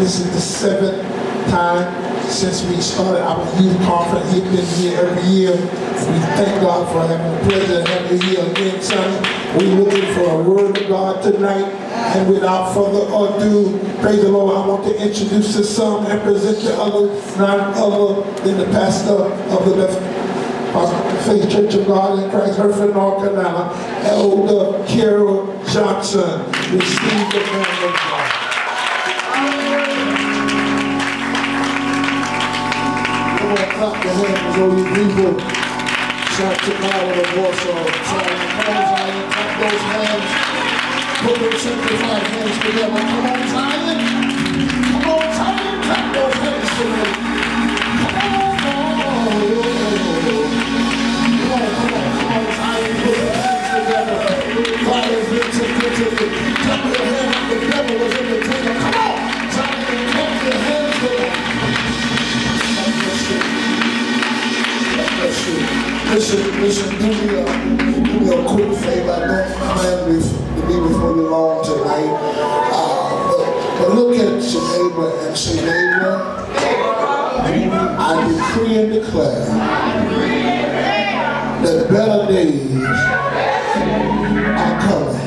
this is the 7th time since we started our youth conference. He's been here every year. We thank God for having the pleasure of having you here again, son. We're looking for a word of God tonight. And without further ado, praise the Lord, I want to introduce the son and present the other, none other than the pastor of the Faith Church of God in Christ, Hereford, North Carolina, Elder Kera Johnson. Receive the man of God. Come on, clap your hands, all you people. Shout to God with a voice of Zion. Come on, Zion, clap those hands. Put those sanctified hands together. Come on, Zion. Come on, Zion, clap those hands together. Come on, Zion, put your hands together. God has been so good to you. Clap your hands like the devil was in the kingdom. Come on, Zion, clap your hands together. Listen, do me a quick favor. I don't plan to be before you long tonight. But look at your neighbor and say, neighbor, I decree and declare that better days are coming.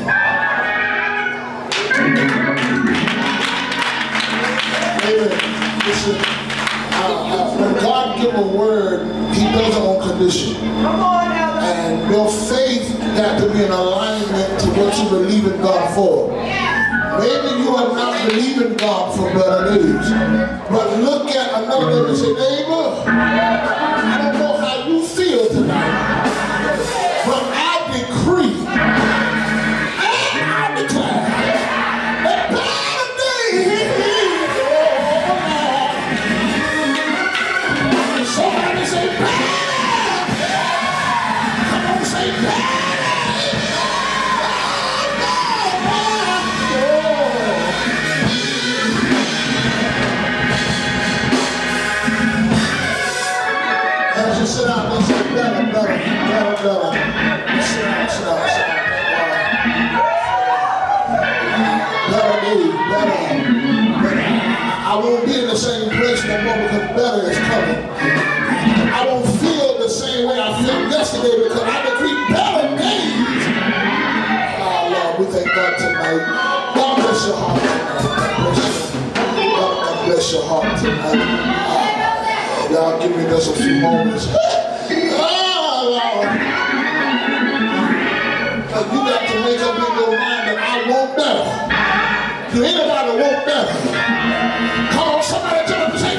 Amen. Listen, when God gives a word, He does it on condition. And your faith got to be in alignment to what you believe in God for. Maybe you are not believing God for better days. But look at another neighbor and say, neighbor, I don't know how you feel tonight, but I decree and I declare that better days. Somebody say better. Come on, say better. Sit down, let's say better. Sit down. Better. I won't be in the same place no more because better is coming. I won't feel the same way I felt yesterday because I decree better days. Oh, Lord, we thank God tonight. God bless your heart tonight. God bless your heart tonight. Y'all give me just a few moments. Oh, Lord. But you got to make up in your mind that I want better. Do anybody want better? Come on, somebody tell them to say,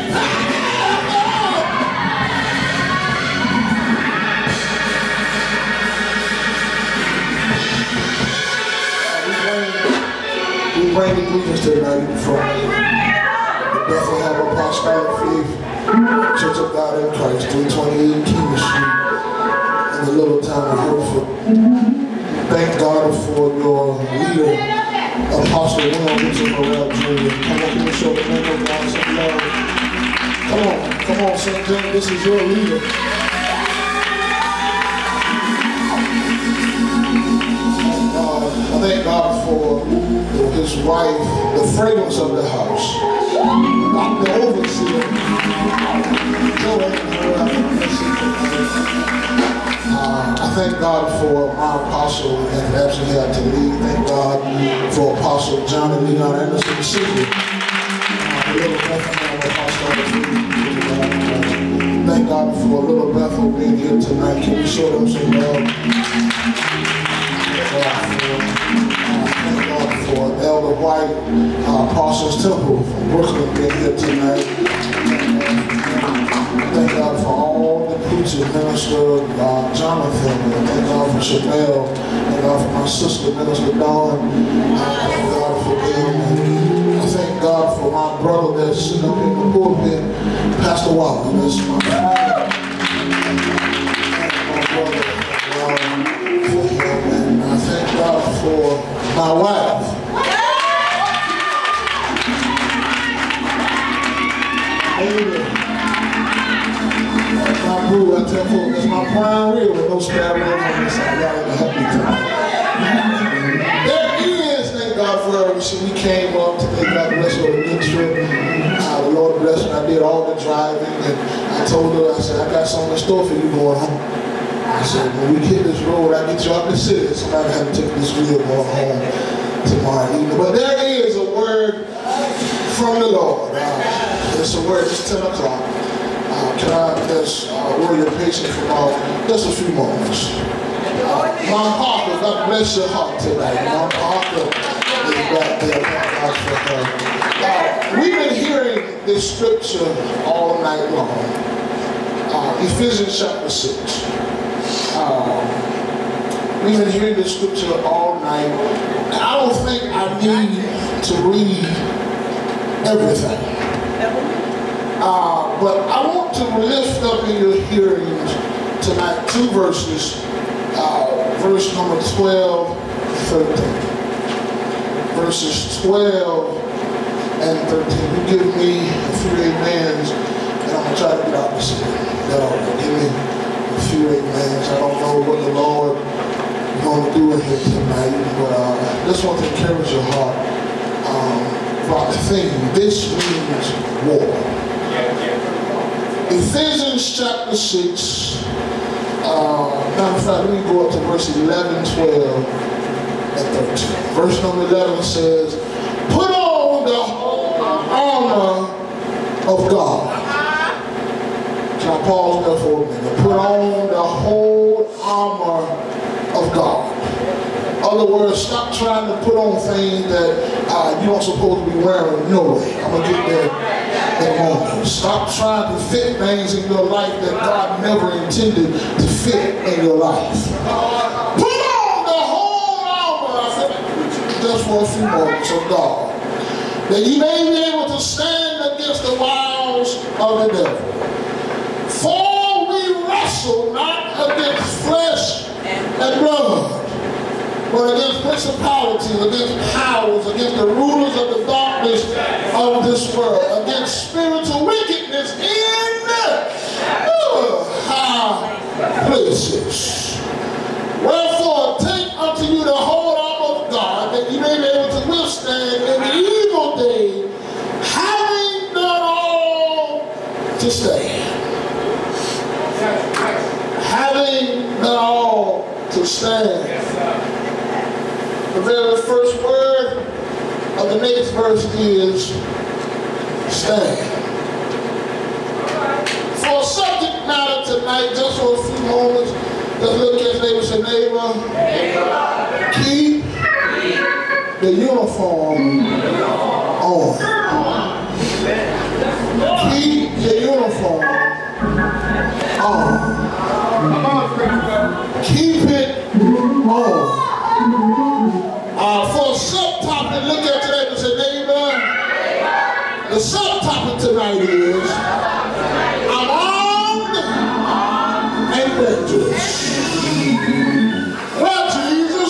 we bring the greetings tonight from the Bethlehem Apostolic Faith Church of God in Christ, 328 Kera Street, in the little town of Harrell. Thank God for your leader, Apostle Harrell Jr. Come on, give a show the man of God some love. Come on, St. John, this is your leader. I thank God for his wife, the fragrance of the house. The overseer, I thank God for my apostle and actually had to lead. Thank God for Apostle John and Leon Anderson Sr. Thank God for Little Bethel being here tonight. Can we show them some love? Thank God for Elder White, Apostles Temple from Brooklyn being here tonight. Thank God for all the preachers, Minister Jonathan, and thank God for Chanel, thank God for my sister, Minister Dawn. Thank God for them. And I thank God for my brother that's sitting up in the pulpit, Pastor Walker. That's my friend. My brother for him. And I thank God for my wife. Amen. My boo, I tell folks, that's my prime rib with no spare ribs on this side. Y'all ain't help me tonight. There is, thank God for her. We came up today. God bless her with a good trip. daughter driving, and I told her, I said, I got something in store for you going home. I said, when we hit this road, I get you out the city. Somebody had to take this wheel going home tomorrow evening. But there is a word from the Lord. It's a word, it's 10 o'clock. Can I just word your patience for just a few moments? Mom Parker, God bless your heart tonight. Mom Parker is back there. For her. We've been hearing this scripture all night long. Ephesians chapter 6. We've been hearing this scripture all night. I don't think I need to read everything. But I want to lift up in your hearings tonight 2 verses. Verse number 12 and 13. Verses 12 and 13. You give me a few amens, and I'm going to try to get out this here. Give me a few amens. I don't know what the Lord is going to do in here tonight, but I just want to encourage your heart about the theme. This means war. Ephesians chapter 6. Matter of fact, let me go up to verse 11, 12, and 13. Verse number 11 says, put on the whole armor of God. Can I pause there for a minute? Put on the whole armor of God. In other words, stop trying to put on things that you don't supposed to be wearing no way. I'm going to get there in a moment. Stop trying to fit things in your life that God never intended to fit in your life. Put on the whole armor, I said, just for a few moments, of God, that you may be able to stand against the wiles of the devil. For we wrestle not against flesh and blood, but against principalities, against powers, against the rulers of the darkness of this world, against spiritual wickedness in high places. Wherefore, take unto you the whole armor of God, that you may be able to withstand in the evil day, having done all to stand. Having done all to stand. The very first word of the next verse is stand. For subject matter tonight, just for a few moments, let's look at his neighbor and say, neighbor, keep the uniform on. Keep the uniform on. Keep it on. For a subtopic, look at today and say, neighbor, the subtopic tonight is, I'm armed and dangerous. Well, Jesus,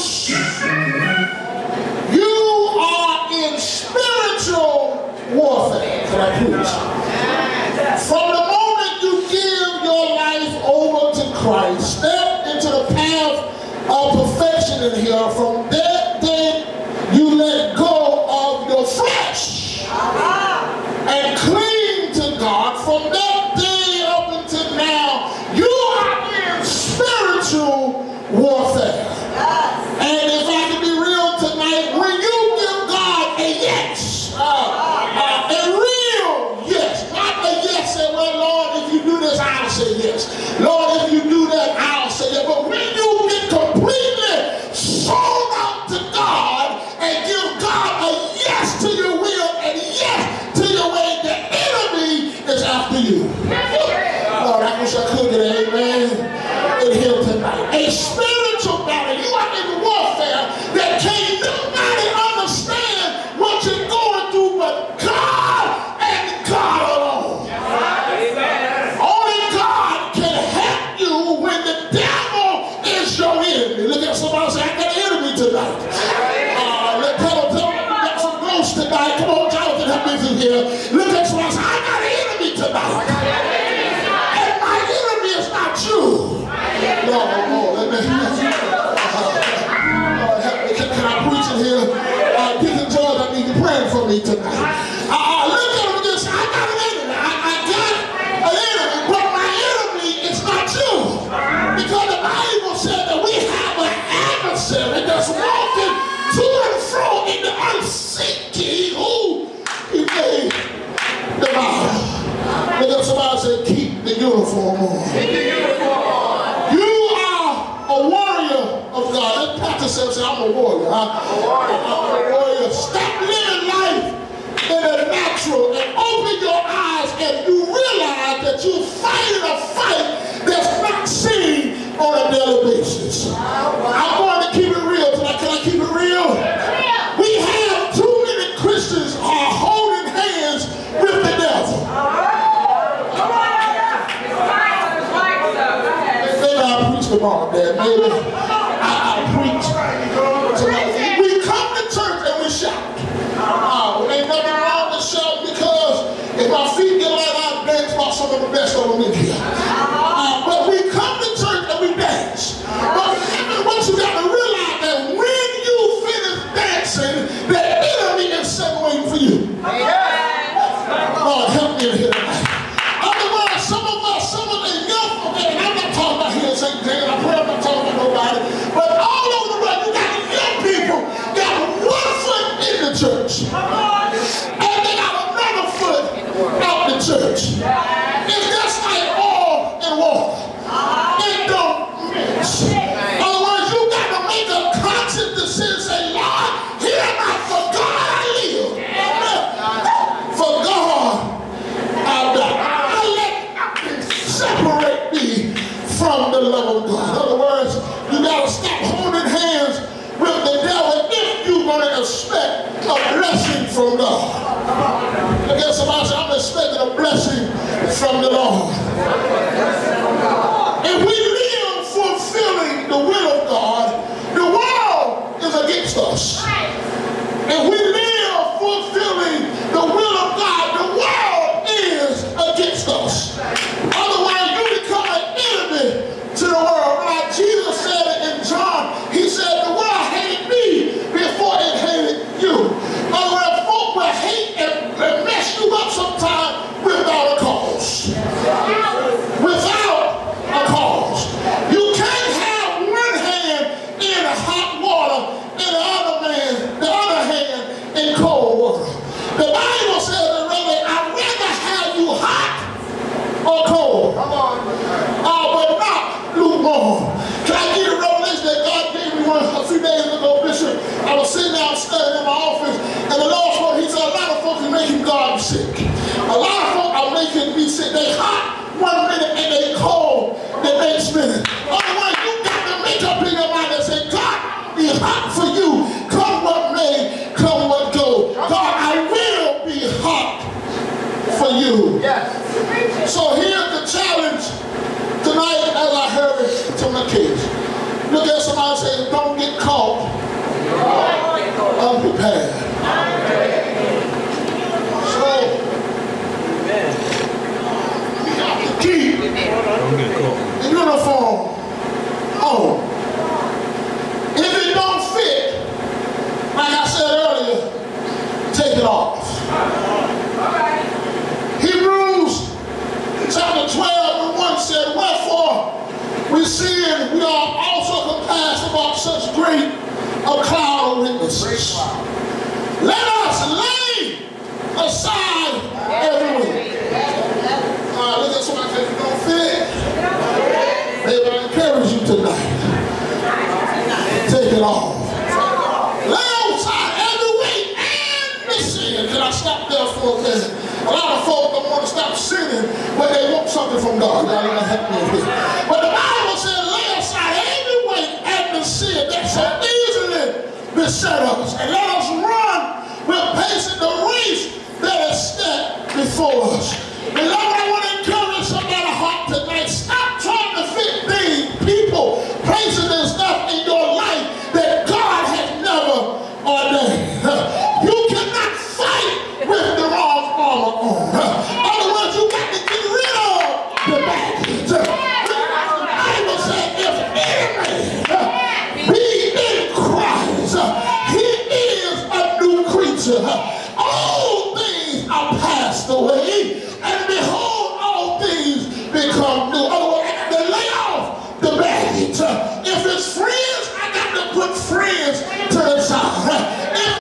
you are in spiritual warfare. Can I preach? From the moment you give your life over to Christ, step into the path of perfection in here, from that day you let go of your flesh and cling to God. From that day up until now, you are in spiritual warfare. And if I can be real tonight, when you give God a yes, a real yes, not a yes that, well, Lord, if you do this, I'll say yes. Lord, if you do that, I'll say yes. But when you get completely sold out to God and give God a yes to your will and yes to your way, the enemy is after you. Lord, I wish I could get an amen in here tonight. A spiritual battle. You are in warfare that can't nobody understand what you're going through but God and God alone. Only God can help you when the devil is your enemy. Look at somebody and say, I got an enemy tonight. Tell them you got some ghosts tonight. Come on, Jonathan, help me through here. Look at somebody and say, I got an enemy tonight. And my enemy is not you. Lord, let me help me. Can I preach in here? Deacon George, I need you praying for me tonight. Look at him and say, I got an enemy. I got uniform on. You are a warrior of God. That pastor says, I'm a warrior. I'm a warrior. Stop living life in the natural and open your eyes and you realize that you're fighting a fight that's not seen on a daily basis. I'm going to keep it real tonight. Can I keep it real? We have too many Christians are holding hands with the devil. Maybe I'll preach tomorrow, Dad. Maybe I'll preach tonight. We come to church and we shout. Ain't nothing wrong with shouting because if my feet get like I dance about some of the best of them in here. But we come to church and we dance. But what you got to realize that when you finish dancing, the enemy is sitting waiting for you. Lord, help me in here tonight. Otherwise, some of the young folk, and I'm not talking about here in St. James, I'm not talking about nobody, but all over the world, you got young people got one foot in the church. And they got another foot out the church. It's just like oil and water. It don't mix. Otherwise, you got to make a conscious decision. Say, Lord, here not for God I live. For God I die. I let nothing separate me from the love of God. In other words, you got to stop holding hands with the devil if you're going to expect a blessing from God. Look at somebody say, I'm expecting a blessing from the Lord. If we live fulfilling the will of God, the world is against us. If we live fulfilling the will of God, the world is against us. Otherwise, you become an enemy to the world. Like Jesus said it in John, he said, the world hated me before it hated you. Otherwise, folk will hate and mess you up sometimes without a cause. Without a cause. You can't have one hand in hot water and the other hand in cold water. The Bible says that I'd rather have you hot or cold. But not lukewarm. Can I give you a revelation that God gave me one a few days ago, Bishop? I was sitting down studying in my office, and the Lord spoke. He said, a lot of folks are making God sick. A lot of folks are making me sick. They hot one minute and they cold the next minute. Otherwise, you got to make up in your mind and say, God be hot for you. Come what may, come what go. God, I will be hot for you. Yes. So here's the challenge tonight as I heard it to my kids. Look at somebody and say, don't get caught unprepared. So, we have to keep the uniform on. If it don't fit, like I said earlier, take it off. Hebrews chapter 12 and 1 said, wherefore we see and we are also compassed about such great a cloud of witnesses. Let us lay aside every weight. Look at somebody say, if you don't fit, maybe I encourage you tonight. Take it off. Lay aside every weight and the sin. Can I stop there for a minute? A lot of folks don't want to stop sinning, but they want something from God. Y'all ain't gonna help me with it. But the Bible says, lay aside every weight and the sin that so easily beset us, and let us run with patience the race that is set before us. Beloved, I want to encourage somebody's heart tonight. Stop trying to fit things, people, places, and stuff in your life that God has never ordained. You cannot fight with the wrong armor on. Otherwise, you got to get rid of the baggage. The Bible said, if any man be in Christ, he is a new creature. All things are passed away, and behold, all things become new. Otherwise, I got to lay off the baggage. If it's friends, I got to put friends to the side.